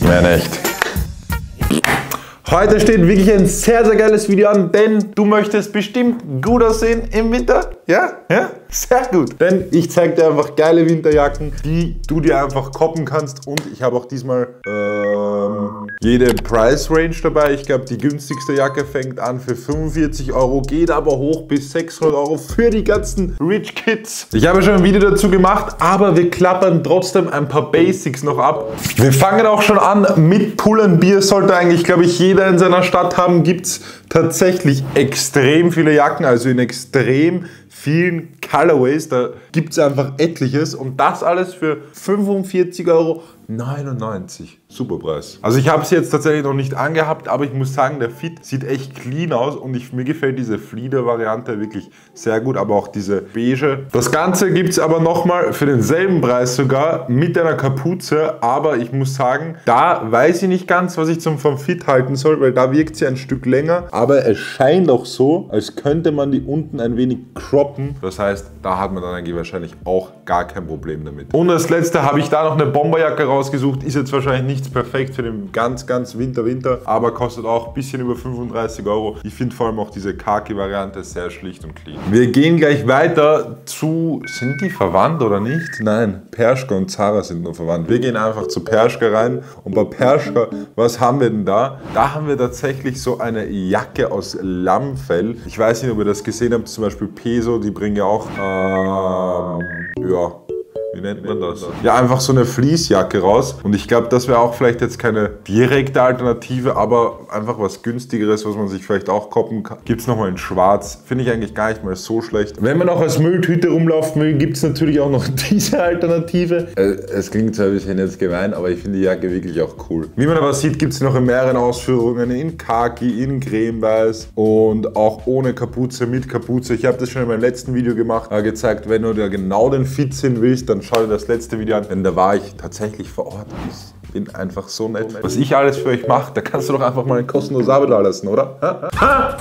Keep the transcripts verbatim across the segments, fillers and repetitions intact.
Mehr nicht. Heute steht wirklich ein sehr, sehr geiles Video an, denn du möchtest bestimmt gut aussehen im Winter. Ja? Ja? Sehr gut. Denn ich zeige dir einfach geile Winterjacken, die du dir einfach koppen kannst. Und ich habe auch diesmal ähm, jede Price Range dabei. Ich glaube, die günstigste Jacke fängt an für fünfundvierzig Euro, geht aber hoch bis sechshundert Euro für die ganzen Rich Kids. Ich habe schon ein Video dazu gemacht, aber wir klappern trotzdem ein paar Basics noch ab. Wir fangen auch schon an mit Pull&Bear. Sollte eigentlich, glaube ich, jeder in seiner Stadt haben. Gibt es tatsächlich extrem viele Jacken, also in extrem vielen Colorways. Da gibt es einfach etliches und das alles für fünfundvierzig Euro neunundneunzig. Super Preis. Also ich habe es jetzt tatsächlich noch nicht angehabt, aber ich muss sagen, der Fit sieht echt clean aus und ich, mir gefällt diese Flieder-Variante wirklich sehr gut, aber auch diese beige. Das Ganze gibt es aber nochmal für denselben Preis sogar mit einer Kapuze, aber ich muss sagen, da weiß ich nicht ganz, was ich zum vom Fit halten soll, weil da wirkt sie ein Stück länger, aber es scheint auch so, als könnte man die unten ein wenig croppen. Das heißt, da hat man dann eigentlich wahrscheinlich auch gar kein Problem damit. Und als letzte habe ich da noch eine Bomberjacke rausgesucht, ist jetzt wahrscheinlich nicht perfekt für den ganz, ganz Winter, Winter, aber kostet auch ein bisschen über fünfunddreißig Euro. Ich finde vor allem auch diese Khaki-Variante sehr schlicht und clean. Wir gehen gleich weiter zu... Sind die verwandt oder nicht? Nein, Pershka und Zara sind nur verwandt. Wir gehen einfach zu Pershka rein und bei Pershka, was haben wir denn da? Da haben wir tatsächlich so eine Jacke aus Lammfell. Ich weiß nicht, ob ihr das gesehen habt, zum Beispiel Peso, die bringen ja auch, ähm, ja... Wie nennt man das? Ja, einfach so eine Fleecejacke raus. Und ich glaube, das wäre auch vielleicht jetzt keine direkte Alternative, aber einfach was günstigeres, was man sich vielleicht auch koppen kann. Gibt es nochmal in schwarz. Finde ich eigentlich gar nicht mal so schlecht. Wenn man auch als Mülltüte rumlaufen will, gibt es natürlich auch noch diese Alternative. Äh, es klingt zwar ein bisschen jetzt gemein, aber ich finde die Jacke wirklich auch cool. Wie man aber sieht, gibt es noch in mehreren Ausführungen. In Khaki, in Cremeweiß und auch ohne Kapuze, mit Kapuze. Ich habe das schon in meinem letzten Video gemacht, äh, gezeigt, wenn du da genau den Fit sehen willst, dann schau dir das letzte Video an, denn da war ich tatsächlich vor Ort. Ich bin einfach so nett. Was ich alles für euch mache, da kannst du doch einfach mal ein kostenloses Abo da lassen, oder? Ha? Ha?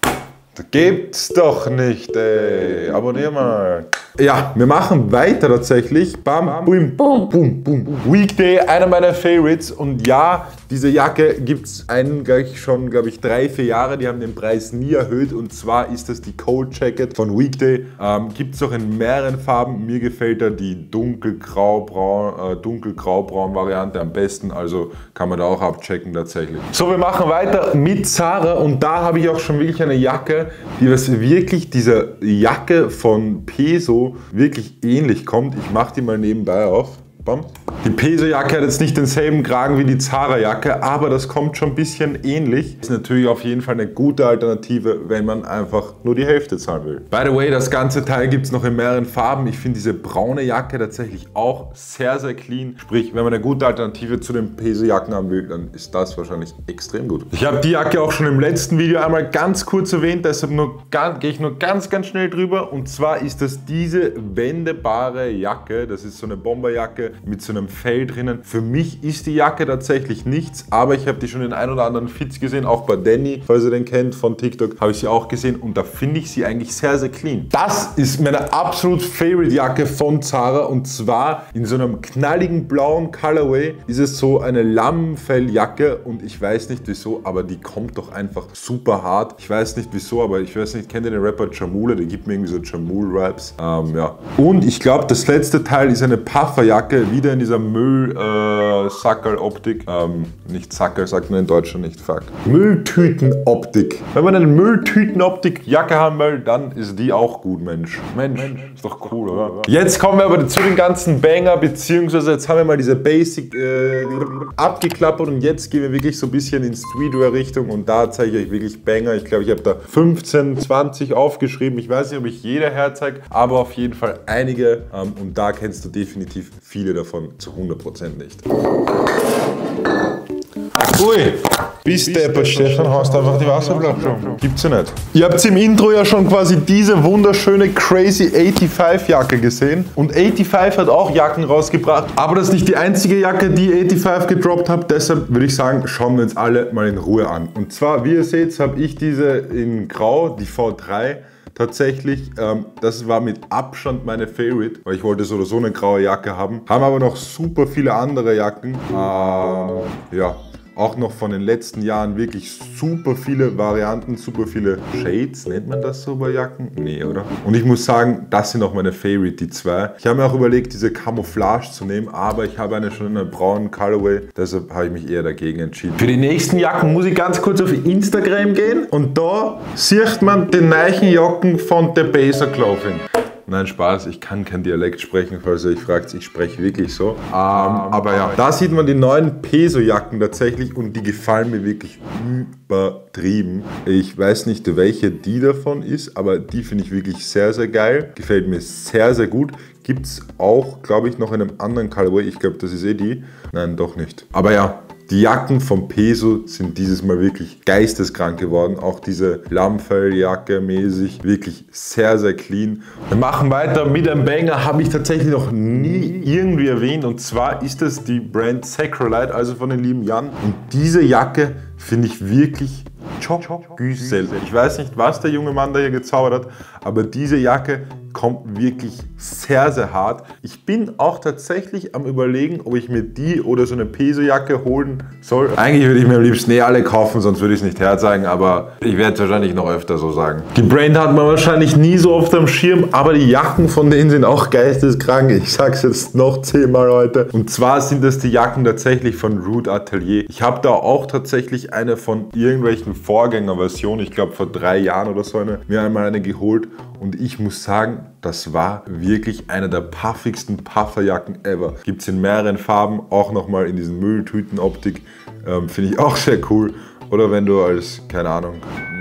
Das gibt's doch nicht, ey. Abonnier mal. Ja, wir machen weiter tatsächlich. Bam, boom, boom, boom, boom. Weekday, einer meiner Favorites. Und ja, diese Jacke gibt es eigentlich schon, glaube ich, drei, vier Jahre. Die haben den Preis nie erhöht. Und zwar ist das die Cold Jacket von Weekday. Ähm, gibt es auch in mehreren Farben. Mir gefällt da die dunkelgrau-braun, äh, dunkelgrau-braun Variante am besten. Also kann man da auch abchecken tatsächlich. So, wir machen weiter mit Zara. Und da habe ich auch schon wirklich eine Jacke, die was wirklich dieser Jacke von Peso wirklich ähnlich kommt. Ich mache die mal nebenbei auf. Bam. Die Peso-Jacke hat jetzt nicht denselben Kragen wie die Zara-Jacke, aber das kommt schon ein bisschen ähnlich. Ist natürlich auf jeden Fall eine gute Alternative, wenn man einfach nur die Hälfte zahlen will. By the way, das ganze Teil gibt es noch in mehreren Farben. Ich finde diese braune Jacke tatsächlich auch sehr, sehr clean. Sprich, wenn man eine gute Alternative zu den Peso-Jacken haben will, dann ist das wahrscheinlich extrem gut. Ich habe die Jacke auch schon im letzten Video einmal ganz kurz erwähnt, deshalb gehe ich nur ganz, ganz schnell drüber. Und zwar ist das diese wendbare Jacke. Das ist so eine Bomberjacke mit so einem Fell drinnen. Für mich ist die Jacke tatsächlich nichts, aber ich habe die schon in ein oder anderen Fits gesehen, auch bei Danny, falls ihr den kennt von TikTok, habe ich sie auch gesehen und da finde ich sie eigentlich sehr, sehr clean. Das ist meine absolut Favorite Jacke von Zara und zwar in so einem knalligen blauen Colorway ist es so eine Lammfelljacke und ich weiß nicht wieso, aber die kommt doch einfach super hart. Ich weiß nicht wieso, aber ich weiß nicht, kennt ihr den Rapper Jamule? Der gibt mir irgendwie so Jamul-Raps. Ähm, ja. Und ich glaube, das letzte Teil ist eine Pufferjacke, wieder in dieser Müll-Sackerl-Optik. Äh, ähm, nicht Sackerl, sagt man in Deutschland nicht, fuck. Mülltüten-Optik. Wenn man eine Mülltüten-Optik-Jacke haben will, dann ist die auch gut, Mensch. Mensch, ist doch cool, oder? Jetzt kommen wir aber zu den ganzen Banger, beziehungsweise jetzt haben wir mal diese Basic äh, abgeklappert und jetzt gehen wir wirklich so ein bisschen in Streetwear-Richtung und da zeige ich euch wirklich Banger. Ich glaube, ich habe da fünfzehn, zwanzig aufgeschrieben. Ich weiß nicht, ob ich jeder herzeige, aber auf jeden Fall einige ähm, und da kennst du definitiv viele davon zu hundert Prozent nicht. Ui, bis der Stefan hast einfach die Wasserflasche. Gibt's ja nicht. Ihr habt im Intro ja schon quasi diese wunderschöne Crazy fünfundachtzig Jacke gesehen. Und fünfundachtzig hat auch Jacken rausgebracht. Aber das ist nicht die einzige Jacke, die fünfundachtzig gedroppt hat. Deshalb würde ich sagen, schauen wir uns alle mal in Ruhe an. Und zwar, wie ihr seht, habe ich diese in Grau, die V drei. tatsächlich, ähm, das war mit Abstand meine Favorite, weil ich wollte so oder so eine graue Jacke haben. Haben aber noch super viele andere Jacken. Ähm, ja. Auch noch von den letzten Jahren wirklich super viele Varianten, super viele Shades, nennt man das so bei Jacken? Nee, oder? Und ich muss sagen, das sind auch meine Favorite, die zwei. Ich habe mir auch überlegt, diese Camouflage zu nehmen, aber ich habe eine schon in einem braunen Colorway, deshalb habe ich mich eher dagegen entschieden. Für die nächsten Jacken muss ich ganz kurz auf Instagram gehen und da sieht man die neuen Jacken von The Baser Clothing. Nein, Spaß, ich kann kein Dialekt sprechen, falls ihr euch fragt, ich spreche wirklich so. Ähm, aber ja, da sieht man die neuen Peso-Jacken tatsächlich und die gefallen mir wirklich übertrieben. Ich weiß nicht, welche die davon ist, aber die finde ich wirklich sehr, sehr geil. Gefällt mir sehr, sehr gut. Gibt es auch, glaube ich, noch in einem anderen Colorway. Ich glaube, das ist eh die. Nein, doch nicht. Aber ja. Die Jacken von Peso sind dieses Mal wirklich geisteskrank geworden. Auch diese Lammfelljacke mäßig, wirklich sehr, sehr clean. Wir machen weiter mit einem Banger, habe ich tatsächlich noch nie irgendwie erwähnt. Und zwar ist das die Brand Sacralite, also von den lieben Jan. Und diese Jacke finde ich wirklich Güsel. Ich weiß nicht, was der junge Mann da hier gezaubert hat, aber diese Jacke kommt wirklich sehr, sehr hart. Ich bin auch tatsächlich am Überlegen, ob ich mir die oder so eine Peso-Jacke holen soll. Eigentlich würde ich mir am liebsten eh alle kaufen, sonst würde ich es nicht herzeigen, aber ich werde es wahrscheinlich noch öfter so sagen. Die Brand hat man wahrscheinlich nie so oft am Schirm, aber die Jacken von denen sind auch geisteskrank. Ich sage es jetzt noch zehnmal heute. Und zwar sind das die Jacken tatsächlich von Rude Atelier. Ich habe da auch tatsächlich eine von irgendwelchen Vorgängerversionen, ich glaube vor drei Jahren oder so, eine, mir einmal eine geholt. Und ich muss sagen, das war wirklich eine der puffigsten Pufferjacken ever. Gibt es in mehreren Farben, auch nochmal in diesen Mülltüten-Optik. Ähm, Finde ich auch sehr cool. Oder wenn du als, keine Ahnung,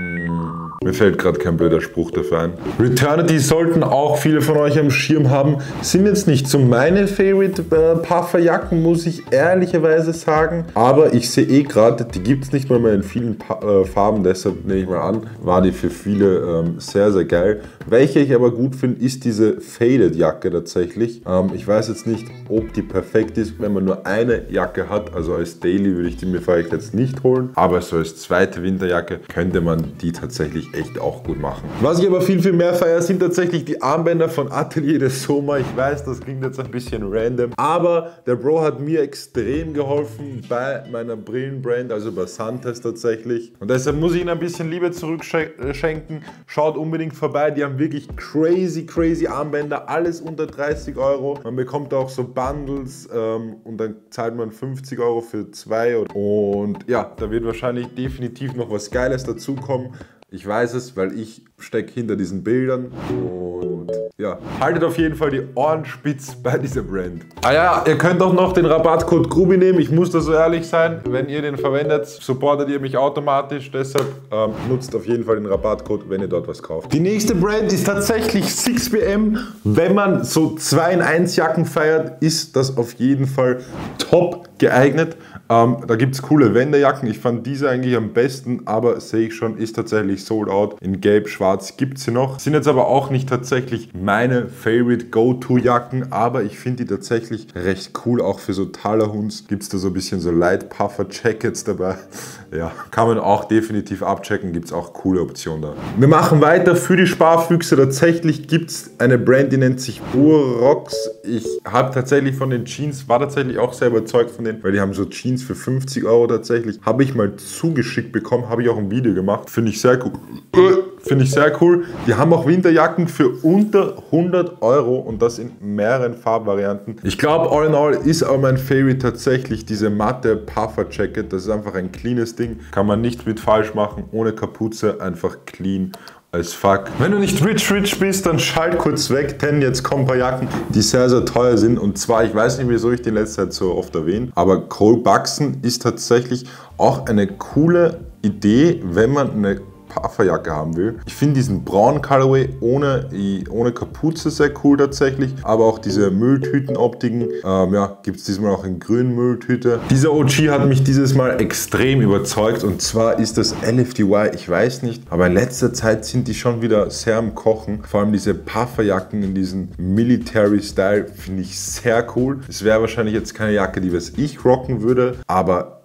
mir fällt gerade kein blöder Spruch dafür ein. Returnity sollten auch viele von euch am Schirm haben. Sind jetzt nicht so meine Favorite äh, Pufferjacken, muss ich ehrlicherweise sagen. Aber ich sehe eh gerade, die gibt es nicht mal mehr in vielen pa äh, Farben. Deshalb nehme ich mal an, war die für viele ähm, sehr, sehr geil. Welche ich aber gut finde, ist diese Faded Jacke tatsächlich. Ähm, ich weiß jetzt nicht, ob die perfekt ist, wenn man nur eine Jacke hat. Also als Daily würde ich die mir vielleicht jetzt nicht holen. Aber so als zweite Winterjacke könnte man die tatsächlich echt auch gut machen. Was ich aber viel, viel mehr feiere, sind tatsächlich die Armbänder von Atelier de Soma. Ich weiß, das klingt jetzt ein bisschen random, aber der Bro hat mir extrem geholfen bei meiner Brillenbrand, also bei Santes tatsächlich. Und deshalb muss ich ihnen ein bisschen Liebe zurückschenken. Schaut unbedingt vorbei, die haben wirklich crazy, crazy Armbänder, alles unter dreißig Euro. Man bekommt auch so Bundles ähm, und dann zahlt man fünfzig Euro für zwei. Und ja, da wird wahrscheinlich definitiv noch was Geiles dazukommen. Ich weiß es, weil ich stecke hinter diesen Bildern und ja, haltet auf jeden Fall die Ohren spitz bei dieser Brand. Ah ja, ihr könnt auch noch den Rabattcode Grubi nehmen, ich muss da so ehrlich sein, wenn ihr den verwendet, supportet ihr mich automatisch, deshalb ähm, nutzt auf jeden Fall den Rabattcode, wenn ihr dort was kauft. Die nächste Brand ist tatsächlich six P M. Wenn man so zwei in eins Jacken feiert, ist das auf jeden Fall top geeignet. Ähm, da gibt es coole Wendejacken. Ich fand diese eigentlich am besten, aber sehe ich schon, ist tatsächlich sold out. In Gelb, Schwarz gibt es sie noch. Sind jetzt aber auch nicht tatsächlich meine Favorite Go-To-Jacken, aber ich finde die tatsächlich recht cool. Auch für so Talerhunds gibt es da so ein bisschen so Light Puffer Jackets dabei. Ja, kann man auch definitiv abchecken. Gibt es auch coole Optionen da. Wir machen weiter für die Sparfüchse. Tatsächlich gibt es eine Brand, die nennt sich Urox. Ich habe tatsächlich von den Jeans, war tatsächlich auch sehr überzeugt von denen, weil die haben so Jeans für fünfzig Euro tatsächlich. Habe ich mal zugeschickt bekommen, habe ich auch ein Video gemacht. Finde ich sehr cool. Finde ich sehr cool. Die haben auch Winterjacken für unter hundert Euro und das in mehreren Farbvarianten. Ich glaube, all in all ist auch mein Favorite tatsächlich diese matte Puffer Jacket. Das ist einfach ein cleanes Ding. Kann man nichts mit falsch machen. Ohne Kapuze, einfach clean als fuck. Wenn du nicht rich rich bist, dann schalt kurz weg, denn jetzt kommen ein paar Jacken, die sehr, sehr teuer sind. Und zwar, ich weiß nicht, wieso ich die in letzter Zeit so oft erwähne, aber Cole Buxton ist tatsächlich auch eine coole Idee, wenn man eine Pufferjacke haben will. Ich finde diesen braunen Colorway ohne, ohne Kapuze sehr cool tatsächlich, aber auch diese Mülltüten-Optiken, ähm, ja, gibt es diesmal auch in grünen Mülltüte. Dieser O G hat mich dieses Mal extrem überzeugt und zwar ist das L F D Y, ich weiß nicht, aber in letzter Zeit sind die schon wieder sehr am Kochen. Vor allem diese Pufferjacken in diesem Military-Style finde ich sehr cool. Es wäre wahrscheinlich jetzt keine Jacke, die was ich rocken würde, aber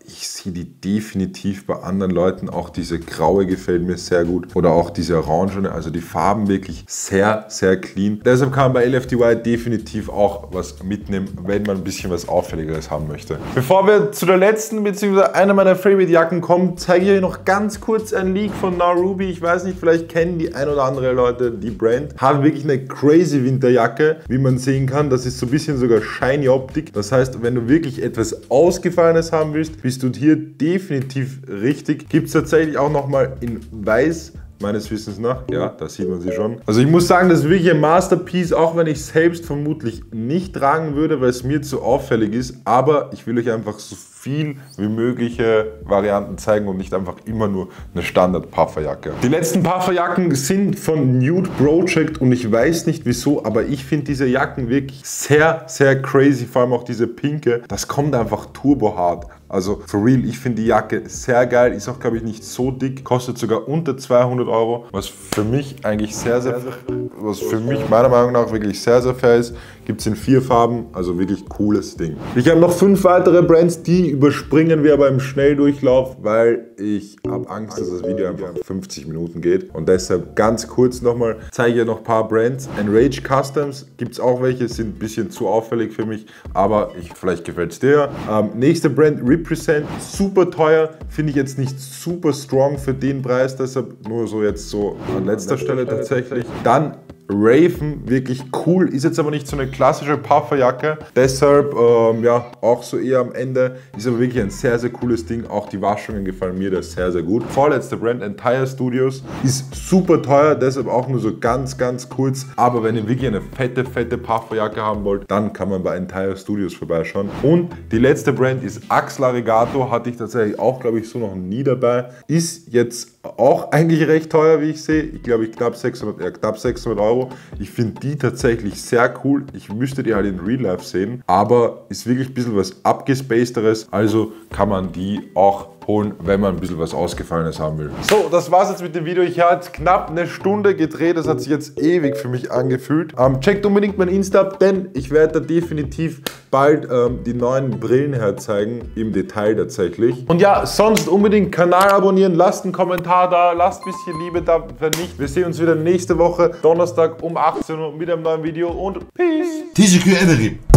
ich sehe die definitiv bei anderen Leuten. Auch diese graue gefällt mir sehr gut. Oder auch diese orangene. Also die Farben wirklich sehr, sehr clean. Deshalb kann man bei L F D Y definitiv auch was mitnehmen, wenn man ein bisschen was Auffälligeres haben möchte. Bevor wir zu der letzten, beziehungsweise einer meiner Favorite-Jacken kommen, zeige ich euch noch ganz kurz ein Leak von Narubi. Ich weiß nicht, vielleicht kennen die ein oder andere Leute die Brand. Haben wirklich eine crazy Winterjacke, wie man sehen kann. Das ist so ein bisschen sogar shiny Optik. Das heißt, wenn du wirklich etwas Ausgefallenes haben willst, bist du hier definitiv richtig. Gibt es tatsächlich auch nochmal in weiß. Meines Wissens nach, ja, da sieht man sie schon. Also ich muss sagen, das ist wirklich ein Masterpiece, auch wenn ich es selbst vermutlich nicht tragen würde, weil es mir zu auffällig ist. Aber ich will euch einfach so viel wie mögliche Varianten zeigen und nicht einfach immer nur eine Standard-Pufferjacke. Die letzten Pufferjacken sind von Nude Project und ich weiß nicht wieso, aber ich finde diese Jacken wirklich sehr, sehr crazy. Vor allem auch diese pinke. Das kommt einfach turbo hart. Also for real, ich finde die Jacke sehr geil, ist auch glaube ich nicht so dick, kostet sogar unter zweihundert Euro, was für mich eigentlich sehr, sehr, was für mich meiner Meinung nach wirklich sehr, sehr fair ist. Gibt es in vier Farben, also wirklich cooles Ding. Ich habe noch fünf weitere Brands, die überspringen wir aber im Schnelldurchlauf, weil ich habe Angst, dass das Video einfach fünfzig Minuten geht. Und deshalb ganz kurz nochmal, zeige ich noch ein paar Brands. Enrage Customs gibt es auch welche, sind ein bisschen zu auffällig für mich, aber ich, vielleicht gefällt es dir. Ähm, nächste Brand, Represent, super teuer, finde ich jetzt nicht super strong für den Preis, deshalb nur so jetzt so an letzter Stelle tatsächlich. Dann Raven, wirklich cool, ist jetzt aber nicht so eine klassische Pufferjacke, deshalb ähm, ja, auch so eher am Ende, ist aber wirklich ein sehr, sehr cooles Ding, auch die Waschungen gefallen mir das sehr, sehr gut. Vorletzte Brand, Entire Studios, ist super teuer, deshalb auch nur so ganz, ganz kurz, aber wenn ihr wirklich eine fette, fette Pufferjacke haben wollt, dann kann man bei Entire Studios vorbeischauen. Und die letzte Brand ist Axel Arigato, hatte ich tatsächlich auch, glaube ich, so noch nie dabei, ist jetzt auch eigentlich recht teuer, wie ich sehe, ich glaube, ich knapp sechshundert, ja, knapp sechshundert Euro. Ich finde die tatsächlich sehr cool. Ich müsste die halt in Real Life sehen, aber ist wirklich ein bisschen was abgespacederes, also kann man die auch holen, wenn man ein bisschen was Ausgefallenes haben will. So, das war's jetzt mit dem Video. Ich habe jetzt knapp eine Stunde gedreht. Das hat sich jetzt ewig für mich angefühlt. Ähm, checkt unbedingt mein Insta ab, denn ich werde da definitiv bald ähm, die neuen Brillen herzeigen, im Detail tatsächlich. Und ja, sonst unbedingt Kanal abonnieren, lasst einen Kommentar da, lasst ein bisschen Liebe da, wenn nicht. Wir sehen uns wieder nächste Woche, Donnerstag um achtzehn Uhr mit einem neuen Video und Peace! T G Q Every.